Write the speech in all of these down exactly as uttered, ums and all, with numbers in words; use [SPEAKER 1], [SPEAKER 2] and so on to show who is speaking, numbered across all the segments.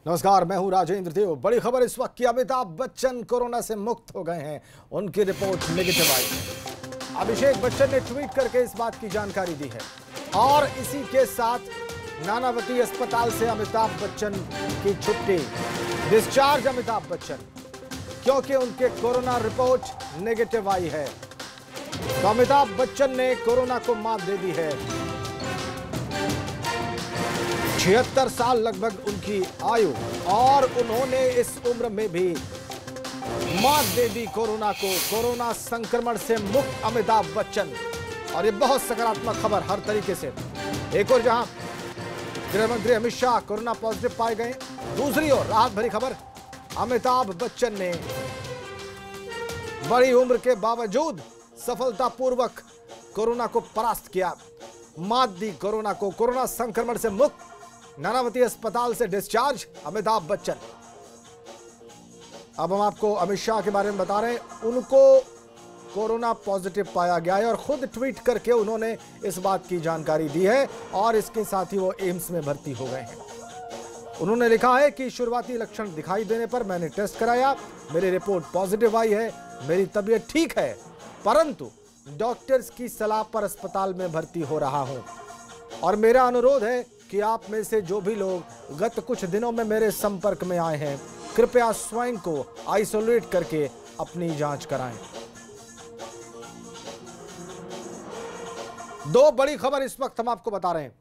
[SPEAKER 1] नमस्कार, मैं हूं राजेंद्र देव। बड़ी खबर इस वक्त की अमिताभ बच्चन कोरोना से मुक्त हो गए हैं। उनकी रिपोर्ट नेगेटिव आई है। अभिषेक बच्चन ने ट्वीट करके इस बात की जानकारी दी है और इसी के साथ नानावती अस्पताल से अमिताभ बच्चन की छुट्टी, डिस्चार्ज अमिताभ बच्चन, क्योंकि उनके कोरोना रिपोर्ट नेगेटिव आई है। तो अमिताभ बच्चन ने कोरोना को मात दे दी है। छिहत्तर साल लगभग उनकी आयु और उन्होंने इस उम्र में भी मात दे दी कोरोना को। कोरोना संक्रमण से मुक्त अमिताभ बच्चन, और ये बहुत सकारात्मक खबर हर तरीके से। एक और जहां गृह मंत्री अमित शाह कोरोना पॉजिटिव पाए गए, दूसरी ओर राहत भरी खबर, अमिताभ बच्चन ने बड़ी उम्र के बावजूद सफलतापूर्वक कोरोना को परास्त किया, मात दी कोरोना को। कोरोना संक्रमण से मुक्त, नानावती अस्पताल से डिस्चार्ज अमिताभ बच्चन। अब हम आपको अमित शाह के बारे में बता रहे हैं। उनको कोरोना पॉजिटिव पाया गया है और खुद ट्वीट करके उन्होंने इस बात की जानकारी दी है और इसके साथ ही वो एम्स में भर्ती हो गए हैं। उन्होंने लिखा है कि शुरुआती लक्षण दिखाई देने पर मैंने टेस्ट कराया, मेरी रिपोर्ट पॉजिटिव आई है, मेरी तबीयत ठीक है, परंतु डॉक्टर्स की सलाह पर अस्पताल में भर्ती हो रहा हूं और मेरा अनुरोध है कि आप में से जो भी लोग गत कुछ दिनों में मेरे संपर्क में आए हैं, कृपया स्वयं को आइसोलेट करके अपनी जांच कराएं। दो बड़ी खबर इस वक्त हम आपको बता रहे हैं।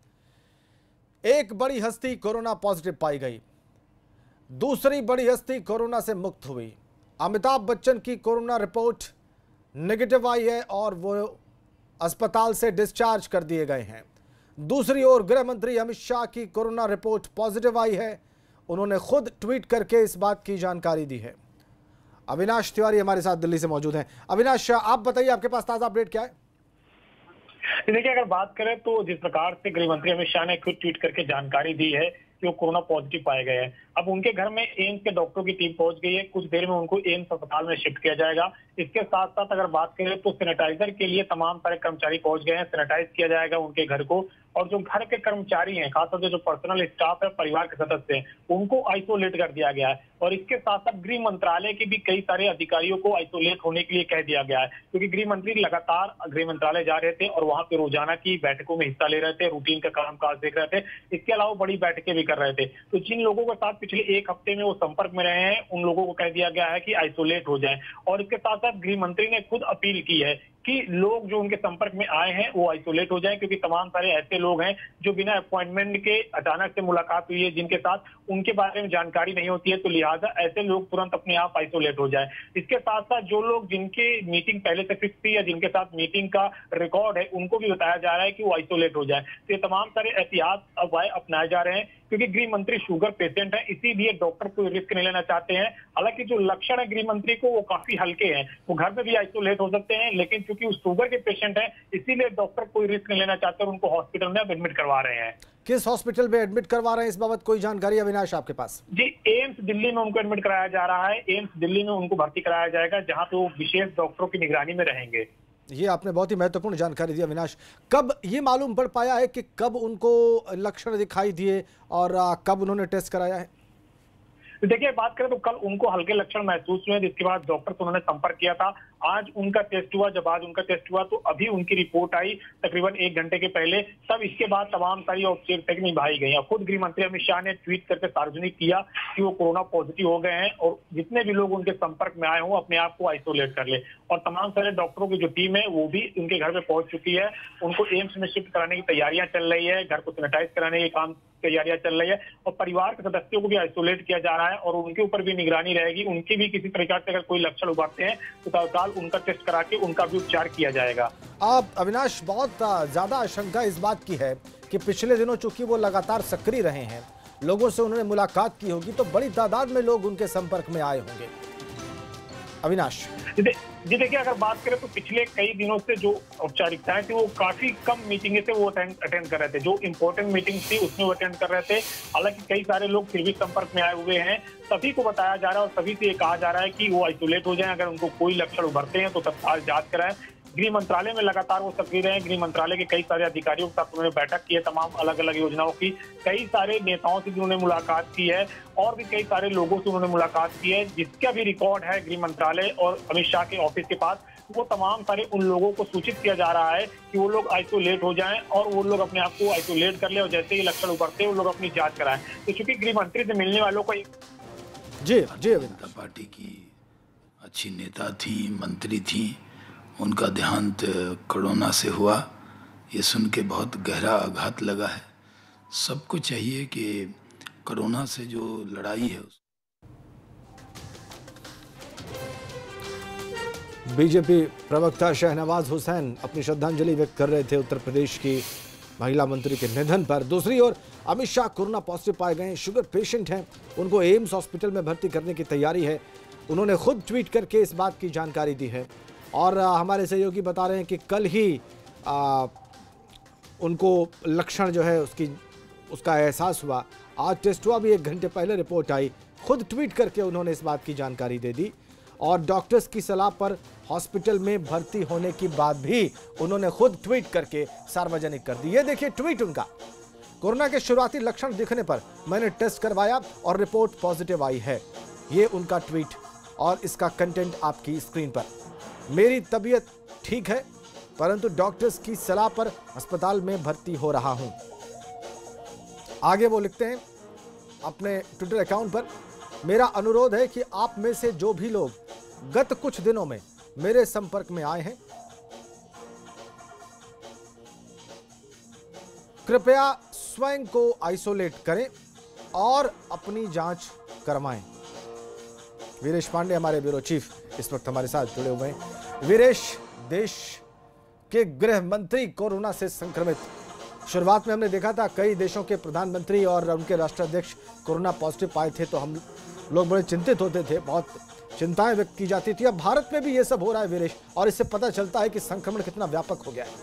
[SPEAKER 1] एक बड़ी हस्ती कोरोना पॉजिटिव पाई गई, दूसरी बड़ी हस्ती कोरोना से मुक्त हुई। अमिताभ बच्चन की कोरोना रिपोर्ट नेगेटिव आई है और वो अस्पताल से डिस्चार्ज कर दिए गए हैं। दूसरी ओर गृह मंत्री अमित शाह की कोरोना रिपोर्ट पॉजिटिव आई है। उन्होंने खुद ट्वीट करके इस बात की जानकारी दी है। अविनाश तिवारी हमारे साथ दिल्ली से मौजूद हैं। अविनाश, आप बताइए, आपके पास ताजा अपडेट क्या है?
[SPEAKER 2] देखिए, अगर बात करें तो जिस प्रकार से गृह मंत्री अमित शाह ने खुद ट्वीट करके जानकारी दी है कि वो कोरोना पॉजिटिव पाए गए हैं, अब उनके घर में एम्स के डॉक्टरों की टीम पहुंच गई है। कुछ देर में उनको एम्स अस्पताल में शिफ्ट किया जाएगा। इसके साथ साथ अगर बात करें तो सैनिटाइजर के लिए तमाम सारे कर्मचारी पहुंच गए हैं। सैनिटाइज किया जाएगा उनके घर को, और जो घर के कर्मचारी हैं, खासतौर से जो पर्सनल स्टाफ है, परिवार के सदस्य हैं, उनको आइसोलेट कर दिया गया है। और इसके साथ साथ गृह मंत्रालय के भी कई सारे अधिकारियों को आइसोलेट होने के लिए कह दिया गया है, क्योंकि गृह मंत्री लगातार गृह मंत्रालय जा रहे थे और वहां पे रोजाना की बैठकों में हिस्सा ले रहे थे, रूटीन का काम काज देख रहे थे। इसके अलावा बड़ी बैठकें भी कर रहे थे। तो जिन लोगों के साथ पिछले एक हफ्ते में वो संपर्क में रहे हैं, उन लोगों को कह दिया गया है कि आइसोलेट हो जाएं। और इसके साथ साथ गृह मंत्री ने खुद अपील की है कि लोग जो उनके संपर्क में आए हैं वो आइसोलेट हो जाएं, क्योंकि तमाम सारे ऐसे लोग हैं जो बिना अपॉइंटमेंट के अचानक से मुलाकात हुई है, जिनके साथ उनके बारे में जानकारी नहीं होती है, तो लिहाजा ऐसे लोग तुरंत अपने आप आइसोलेट हो जाएं। इसके साथ साथ जो लोग जिनके मीटिंग पहले से फिक्स थी या जिनके साथ मीटिंग का रिकॉर्ड है, उनको भी बताया जा रहा है कि वो आइसोलेट हो जाए। तो ये तमाम सारे एहतियात उपाय अपनाए जा रहे हैं, क्योंकि गृह मंत्री शुगर पेशेंट है, इसीलिए डॉक्टर कोई रिस्क नहीं लेना चाहते हैं। हालांकि जो लक्षण है गृह मंत्री को वो काफी हल्के हैं, वो घर में भी आइसोलेट हो सकते हैं, लेकिन क्योंकि वो शुगर के पेशेंट है, इसीलिए डॉक्टर कोई रिस्क नहीं लेना चाहते और उनको हॉस्पिटल में एडमिट करवा रहे हैं।
[SPEAKER 1] किस हॉस्पिटल में एडमिट करवा रहे हैं, इस बाबत कोई जानकारी अविनाश आपके पास?
[SPEAKER 2] जी, एम्स दिल्ली में उनको एडमिट कराया जा रहा है। एम्स दिल्ली में उनको भर्ती कराया जाएगा, जहां पे वो विशेष डॉक्टरों की निगरानी में रहेंगे।
[SPEAKER 1] ये आपने बहुत ही महत्वपूर्ण जानकारी दी अविनाश। कब ये मालूम पड़ पाया है कि कब उनको लक्षण दिखाई दिए और कब उन्होंने टेस्ट कराया है?
[SPEAKER 2] देखिए, बात करें तो कल उनको हल्के लक्षण महसूस हुए, जिसके बाद डॉक्टर से उन्होंने संपर्क किया था। आज उनका टेस्ट हुआ। जब आज उनका टेस्ट हुआ तो अभी उनकी रिपोर्ट आई तकरीबन एक घंटे के पहले। तब इसके बाद तमाम सारी औपचारिकताएं निभाई गई। खुद गृह मंत्री अमित शाह ने ट्वीट करके सार्वजनिक किया कि वो कोरोना पॉजिटिव हो गए हैं और जितने भी लोग उनके संपर्क में आए हों अपने आप को आइसोलेट कर ले। और तमाम सारे डॉक्टरों की जो टीम है वो भी उनके घर में पहुंच चुकी है। उनको एम्स में शिफ्ट कराने की तैयारियां चल रही है, घर को सैनिटाइज कराने के काम तैयारियां चल रही है, और परिवार के सदस्यों को भी आइसोलेट किया जा रहा है और उनके ऊपर भी निगरानी रहेगी। उनके भी किसी प्रकार से अगर कोई लक्षण उभरते हैं तो तत्काल उनका टेस्ट करा के उनका भी उपचार किया जाएगा।
[SPEAKER 1] अब अविनाश, बहुत ज्यादा आशंका इस बात की है कि पिछले दिनों चूंकि वो लगातार सक्रिय रहे हैं, लोगों से उन्होंने मुलाकात की होगी, तो बड़ी तादाद में लोग उनके संपर्क में आए होंगे। अविनाश
[SPEAKER 2] जी देखिए, अगर बात करें तो पिछले कई दिनों से जो औपचारिकताएं थी वो काफी कम मीटिंगें से वो अटेंड कर रहे थे। जो इंपॉर्टेंट मीटिंग थी उसमें वो अटेंड कर रहे थे। हालांकि कई सारे लोग फिर भी संपर्क में आए हुए हैं। सभी को बताया जा रहा है और सभी से ये कहा जा रहा है कि वो आइसोलेट हो जाएं। अगर उनको कोई लक्षण उभरते हैं तो तत्काल जांच कराएं। गृह मंत्रालय में लगातार वो सक्रिय रहे। गृह मंत्रालय के कई सारे अधिकारियों के साथ उन्होंने बैठक की है, तमाम अलग अलग योजनाओं की, कई सारे नेताओं से भी उन्होंने मुलाकात की है और भी कई सारे लोगों से उन्होंने मुलाकात की है। जिसका भी रिकॉर्ड है गृह मंत्रालय और अमित शाह के ऑफिस के पास, वो तमाम सारे उन लोगों को सूचित किया जा रहा है कि वो लोग आइसोलेट हो जाएं और वो लोग अपने आप को आइसोलेट कर ले और जैसे ही लक्षण उभरते हैं वो लोग अपनी जांच कराएं। तो चूंकि गृह मंत्री से मिलने वालों को
[SPEAKER 1] जी जी
[SPEAKER 3] जनता पार्टी की अच्छी नेता थी, मंत्री थी, उनका देहांत कोरोना से हुआ, ये सुन के बहुत गहरा आघात लगा है। सबको चाहिए कि कोरोना से जो लड़ाई है।
[SPEAKER 1] बीजेपी प्रवक्ता शहनवाज हुसैन अपनी श्रद्धांजलि व्यक्त कर रहे थे उत्तर प्रदेश की महिला मंत्री के निधन पर। दूसरी ओर अमित शाह कोरोना पॉजिटिव पाए गए, शुगर पेशेंट हैं, उनको एम्स हॉस्पिटल में भर्ती करने की तैयारी है। उन्होंने खुद ट्वीट करके इस बात की जानकारी दी है और आ, हमारे सहयोगी बता रहे हैं कि कल ही आ, उनको लक्षण जो है उसकी उसका एहसास हुआ। आज टेस्ट हुआ, भी एक घंटे पहले रिपोर्ट आई। खुद ट्वीट करके उन्होंने इस बात की जानकारी दे दी और डॉक्टर्स की सलाह पर हॉस्पिटल में भर्ती होने की बात भी उन्होंने खुद ट्वीट करके सार्वजनिक कर दी। ये देखिए ट्वीट उनका। कोरोना के शुरुआती लक्षण दिखने पर मैंने टेस्ट करवाया और रिपोर्ट पॉजिटिव आई है। ये उनका ट्वीट और इसका कंटेंट आपकी स्क्रीन पर। मेरी तबीयत ठीक है परंतु डॉक्टर्स की सलाह पर अस्पताल में भर्ती हो रहा हूं। आगे वो लिखते हैं अपने ट्विटर अकाउंट पर, मेरा अनुरोध है कि आप में से जो भी लोग गत कुछ दिनों में मेरे संपर्क में आए हैं, कृपया स्वयं को आइसोलेट करें और अपनी जांच करवाएं। वीरेश पांडे हमारे ब्यूरो चीफ इस वक्त हमारे साथ जुड़े हुए हैं। वीरेश, देश के गृह मंत्री कोरोना से संक्रमित। शुरुआत में हमने देखा था कई देशों के प्रधानमंत्री और उनके राष्ट्राध्यक्ष कोरोना पॉजिटिव पाए थे तो हम लोग बड़े चिंतित होते थे, बहुत चिंताएं व्यक्त की जाती थी। अब भारत में भी ये सब हो रहा है वीरेश, और इससे पता चलता है कि संक्रमण कितना व्यापक हो गया है।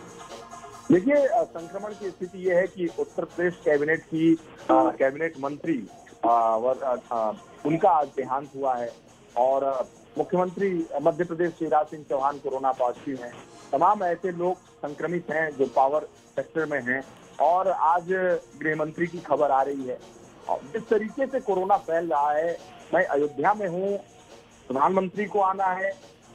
[SPEAKER 4] देखिए, संक्रमण की स्थिति यह है कि उत्तर प्रदेश कैबिनेट की आ, कैबिनेट मंत्री आ, आ, आ, उनका आज देहांत हुआ है और मुख्यमंत्री मध्य प्रदेश शिवराज सिंह चौहान कोरोना पॉजिटिव हैं। तमाम ऐसे लोग संक्रमित हैं जो पावर सेक्टर में हैं और आज गृह मंत्री की खबर आ रही है। जिस तरीके से कोरोना फैल रहा है, मैं अयोध्या में हूँ, प्रधानमंत्री को आना है।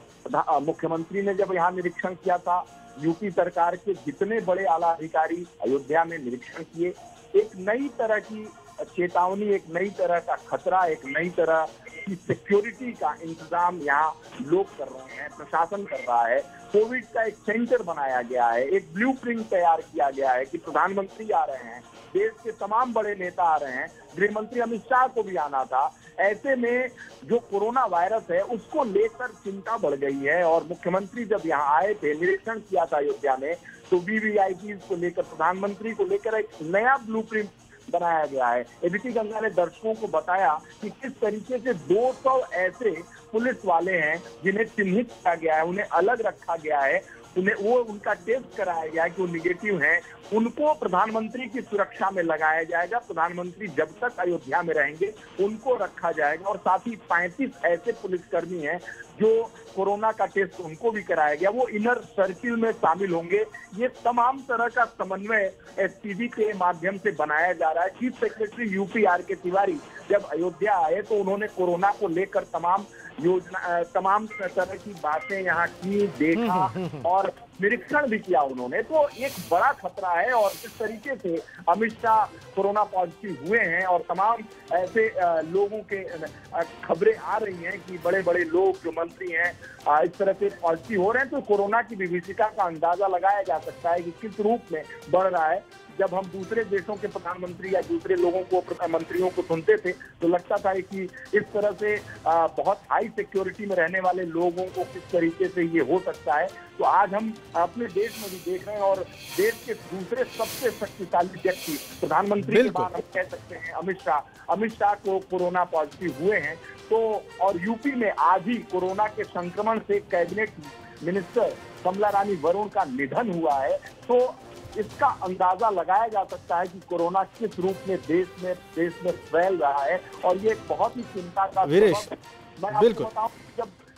[SPEAKER 4] मुख्यमंत्री ने जब यहाँ निरीक्षण किया था, यूपी सरकार के जितने बड़े आला अधिकारी अयोध्या में निरीक्षण किए। एक नई तरह की चेतावनी, एक नई तरह का खतरा, एक नई तरह की सिक्योरिटी का इंतजाम यहाँ लोग कर रहे हैं, प्रशासन कर रहा है। कोविड का एक सेंटर बनाया गया है, एक ब्लूप्रिंट तैयार किया गया है कि प्रधानमंत्री आ रहे हैं, देश के तमाम बड़े नेता आ रहे हैं, गृह मंत्री अमित शाह को भी आना था। ऐसे में जो कोरोना वायरस है उसको लेकर चिंता बढ़ गई है और मुख्यमंत्री जब यहाँ आए थे, निरीक्षण किया था अयोध्या में, तो वीवीआईपी को लेकर, प्रधानमंत्री को लेकर एक नया ब्लूप्रिंट बनाया गया है। एबीपी गंगा ने दर्शकों को बताया कि किस तरीके से दो सौ ऐसे पुलिस वाले हैं जिन्हें चिन्हित किया गया है, उन्हें अलग रखा गया है, उन्हें वो उनका टेस्ट कराया गया है कि वो निगेटिव हैं, उनको प्रधानमंत्री की सुरक्षा में लगाया जाएगा। प्रधानमंत्री जब तक अयोध्या में रहेंगे उनको रखा जाएगा और साथ ही पैंतीस ऐसे पुलिसकर्मी हैं जो कोरोना का टेस्ट उनको भी कराया गया, वो इनर सर्किल में शामिल होंगे। ये तमाम तरह का समन्वय एसपीबी के माध्यम से बनाया जा रहा है। चीफ सेक्रेटरी यूपी आर के तिवारी जब अयोध्या आए तो उन्होंने कोरोना को लेकर तमाम योजना, तमाम तरह की बातें यहाँ की, देखा और निरीक्षण भी किया उन्होंने। तो एक बड़ा खतरा है और इस तरीके से अमित शाह कोरोना पॉजिटिव हुए हैं और तमाम ऐसे लोगों के खबरें आ रही हैं कि बड़े बड़े लोग जो मंत्री हैं इस तरह से पॉजिटिव हो रहे हैं। तो कोरोना की विभीषिका का अंदाजा लगाया जा सकता है कि किस रूप में बढ़ रहा है। जब हम दूसरे देशों के प्रधानमंत्री या दूसरे लोगों को, मंत्रियों को सुनते थे तो लगता था कि इस तरह से बहुत हाई सिक्योरिटी में रहने वाले लोगों को किस तरीके से ये हो सकता है। तो आज हम अपने देश में भी देख रहे हैं और देश के दूसरे सबसे शक्तिशाली व्यक्ति प्रधानमंत्री के बाद हम कह सकते हैं अमित शाह अमित शाह को कोरोना पॉजिटिव हुए हैं। तो और यूपी में आज ही कोरोना के संक्रमण से कैबिनेट मिनिस्टर कमला रानी वरुण का निधन हुआ है। तो इसका अंदाजा लगाया जा सकता है कि कोरोना किस रूप में देश में देश में फैल रहा है और ये एक बहुत ही चिंता का
[SPEAKER 1] वीरेश,
[SPEAKER 4] मैं आपको बताऊं, जब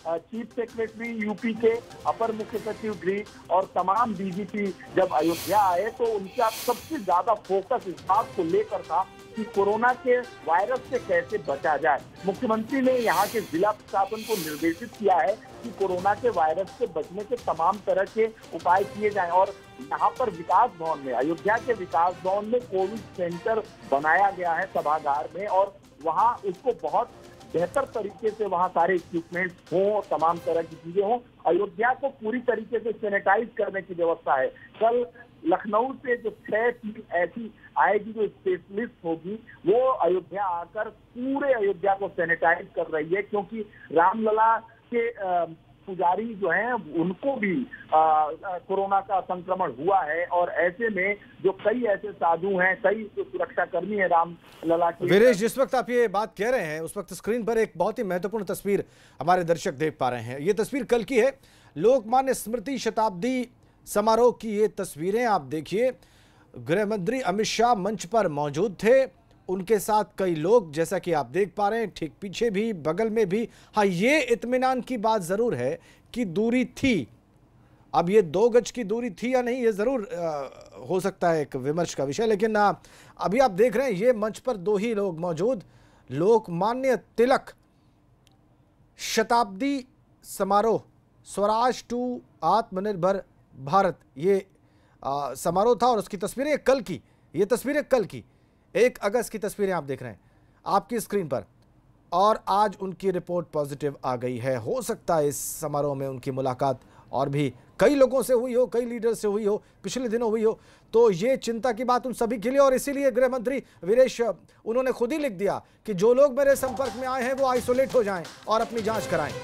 [SPEAKER 4] चीफ सेक्रेटरी यूपी के, अपर मुख्य सचिव गृह और तमाम डीजीपी जब अयोध्या आए तो उनका सबसे ज्यादा फोकस इस बात को लेकर था कि कोरोना के वायरस से कैसे बचा जाए। मुख्यमंत्री ने यहाँ के जिला प्रशासन को निर्देशित किया है कि कोरोना के वायरस से बचने के तमाम तरह के उपाय किए जाएं और यहाँ पर विकास भवन में, अयोध्या के विकास भवन में कोविड सेंटर बनाया गया है सभागार में और वहाँ उसको बहुत बेहतर तरीके से वहाँ सारे इक्विपमेंट्स हों, तमाम तरह की चीजें हों। अयोध्या को पूरी तरीके से सैनिटाइज करने की व्यवस्था है। कल लखनऊ से जो छह टीम ऐसी आएगी जो स्पेशलिस्ट होगी, वो अयोध्या आकर पूरे अयोध्या को सैनिटाइज कर रही है, क्योंकि रामलला के पुजारी जो हैं उनको भी कोरोना का संक्रमण हुआ है और ऐसे में जो कई ऐसे साधु हैं, कई जो सुरक्षा कर्मी हैं रामलला के।
[SPEAKER 1] वीरेश, जिस वक्त आप ये बात कह रहे हैं उस वक्त स्क्रीन पर एक बहुत ही महत्वपूर्ण तस्वीर हमारे दर्शक देख पा रहे हैं। ये तस्वीर कल की है, लोकमान्य स्मृति शताब्दी समारोह की ये तस्वीरें आप देखिए। गृह मंत्री अमित शाह मंच पर मौजूद थे, उनके साथ कई लोग, जैसा कि आप देख पा रहे हैं, ठीक पीछे भी, बगल में भी। हाँ, ये इत्मीनान की बात जरूर है कि दूरी थी। अब ये दो गज की दूरी थी या नहीं, ये जरूर आ, हो सकता है एक विमर्श का विषय, लेकिन आ, अभी आप देख रहे हैं ये मंच पर दो ही लोग मौजूद। लोकमान्य तिलक शताब्दी समारोह, स्वराज टू आत्मनिर्भर भारत, ये आ, समारोह था और उसकी तस्वीरें कल की, ये तस्वीरें कल की एक अगस्त की तस्वीरें आप देख रहे हैं आपकी स्क्रीन पर। और आज उनकी रिपोर्ट पॉजिटिव आ गई है। हो सकता है इस समारोह में उनकी मुलाकात और भी कई लोगों से हुई हो, कई लीडर से हुई हो, पिछले दिनों हुई हो, तो ये चिंता की बात उन सभी के लिए। और इसीलिए गृह मंत्री वीरेश उन्होंने खुद ही लिख दिया कि जो लोग मेरे संपर्क में आए हैं वो आइसोलेट हो जाएं और अपनी जांच कराएं।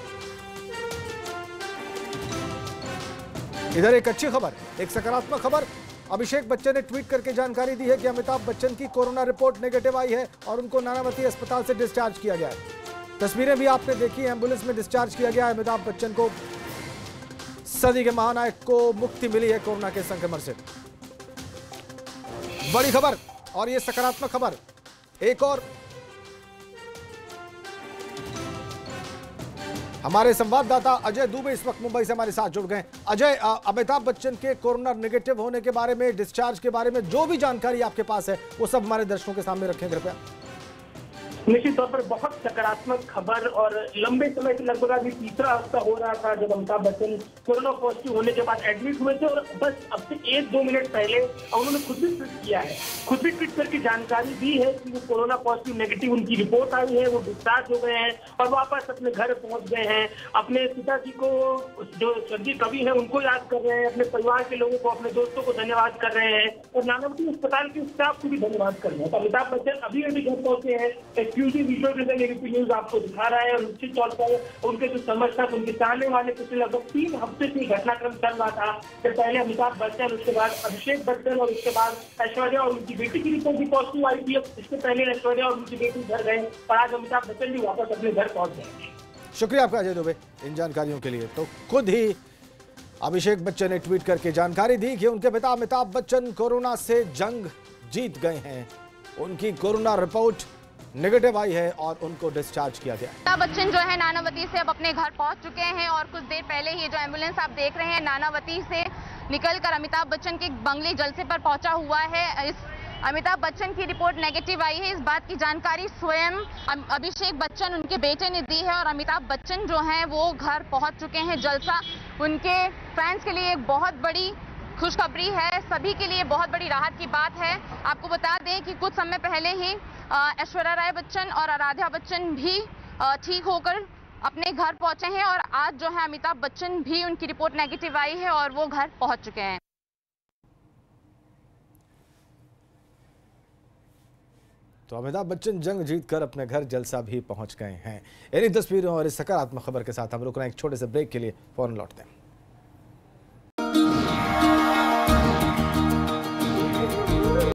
[SPEAKER 1] इधर एक अच्छी खबर, एक सकारात्मक खबर। अभिषेक बच्चन ने ट्वीट करके जानकारी दी है कि अमिताभ बच्चन की कोरोना रिपोर्ट नेगेटिव आई है और उनको नानावती अस्पताल से डिस्चार्ज किया गया है। तस्वीरें भी आपने देखी, एम्बुलेंस में डिस्चार्ज किया गया है अमिताभ बच्चन को। सदी के महानायक को मुक्ति मिली है कोरोना के संक्रमण से। बड़ी खबर और ये सकारात्मक खबर। एक और हमारे संवाददाता अजय दुबे इस वक्त मुंबई से हमारे साथ जुड़ गए। अजय, अमिताभ बच्चन के कोरोना नेगेटिव होने के बारे में, डिस्चार्ज के बारे में जो भी जानकारी आपके पास है वो सब हमारे दर्शकों के सामने रखें कृपया।
[SPEAKER 5] निश्चित तौर पर बहुत सकारात्मक खबर और लंबे समय से लगभग अभी तीसरा हफ्ता हो रहा था जब अमिताभ बच्चन कोरोना पॉजिटिव होने के बाद एडमिट हुए थे और बस अब से एक दो मिनट पहले उन्होंने खुद भी ट्वीट किया है, खुद भी ट्वीट करके जानकारी दी है कि वो कोरोना पॉजिटिव नेगेटिव उनकी रिपोर्ट आई है, वो डिस्चार्ज हो गए हैं और वापस अपने घर पहुंच गए हैं। अपने पिताजी को, जो स्वर्गीय कवि है, उनको याद कर रहे हैं, अपने परिवार के लोगों को, अपने दोस्तों को धन्यवाद कर रहे हैं और नानावती अस्पताल के स्टाफ को भी धन्यवाद कर रहे हैं। तो अमिताभ बच्चन अभी अभी घर पहुंचे हैं। एक्सक्लूसिव वीडियो एबीपी न्यूज आपको दिखा रहा है और निश्चित तौर पर उनके जो समर्थक, उनके चाहने वाले पिछले लगभग तीन हफ्ते से घटनाक्रम चल रहा था कि पहले अमिताभ बच्चन, उसके बाद अभिषेक बच्चन और उसके बाद ऐश्वर्या और उनकी बेटी की रिपोर्ट भी पॉजिटिव आई थी। इससे पहले ऐश्वर्या और उनकी बेटी घर गए और आज अमिताभ बच्चन भी वापस अपने घर पहुंच गए।
[SPEAKER 1] शुक्रिया आपका अजय दुबे इन जानकारियों के लिए। तो खुद ही अभिषेक बच्चन ने ट्वीट करके जानकारी दी कि उनके पिता अमिताभ बच्चन कोरोना से जंग जीत गए हैं, उनकी कोरोना रिपोर्ट नेगेटिव आई है और उनको डिस्चार्ज किया गया।
[SPEAKER 6] अमिताभ बच्चन जो है नानावती से अब अपने घर पहुंच चुके हैं और कुछ देर पहले ही जो एम्बुलेंस आप देख रहे हैं नानावती से निकलकर अमिताभ बच्चन के बंगले जलसे पर पहुंचा हुआ है। इस अमिताभ बच्चन की रिपोर्ट नेगेटिव आई है, इस बात की जानकारी स्वयं अभिषेक बच्चन, उनके बेटे ने दी है और अमिताभ बच्चन जो हैं वो घर पहुंच चुके हैं। जलसा उनके फैंस के लिए एक बहुत बड़ी खुशखबरी है, सभी के लिए बहुत बड़ी राहत की बात है। आपको बता दें कि कुछ समय पहले ही ऐश्वर्या राय बच्चन और आराध्या बच्चन भी ठीक होकर अपने घर पहुंचे हैं और आज जो है अमिताभ बच्चन भी, उनकी रिपोर्ट नेगेटिव आई है और वो घर पहुंच चुके हैं।
[SPEAKER 1] तो अमिताभ बच्चन जंग जीतकर अपने घर जलसा भी पहुंच गए हैं। इन्हीं तस्वीरों और इस सकारात्मक खबर के साथ हम रुक रहे हैं एक छोटे से ब्रेक के लिए, फौरन लौटते हैं।